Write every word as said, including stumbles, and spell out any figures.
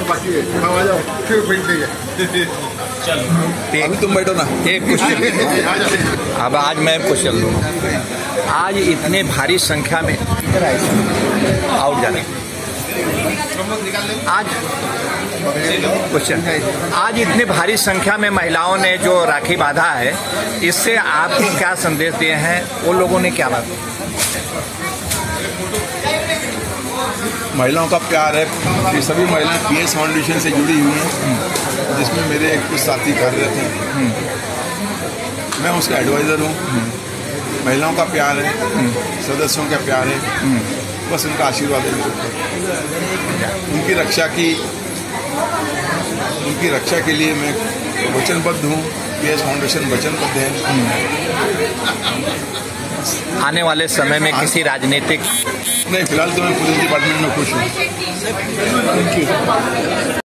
बाकी है, आ जाओ फिर बैठ गए। चलो अभी तुम बैठो ना। एक क्वेश्चन, अब आज मैं क्वेश्चन लूँगा। आज इतने भारी संख्या में आउट जाने आज क्वेश्चन आज इतने भारी संख्या में महिलाओं ने जो राखी बांधा है, इससे आपको क्या संदेश दिए हैं? वो लोगों ने क्या बात? महिलाओं का प्यार है। ये सभी महिलाएं पीएस फाउंडेशन से जुड़ी हुई हैं, जिसमें मेरे एक कुछ साथी कार्यरत हैं। मैं उसका एडवाइज़र हूँ। महिलाओं का प्यार है, सदस्यों का प्यार है, बस उनका आशीर्वाद है। उनकी रक्षा की उनकी रक्षा के लिए मैं वचनबद्ध हूँ। पीएस फाउंडेशन वचनबद्ध है। आने वाले समय में किसी राजनीतिक नहीं, फिलहाल तो मैं पुलिस डिपार्टमेंट में खुश हूँ। Thank you.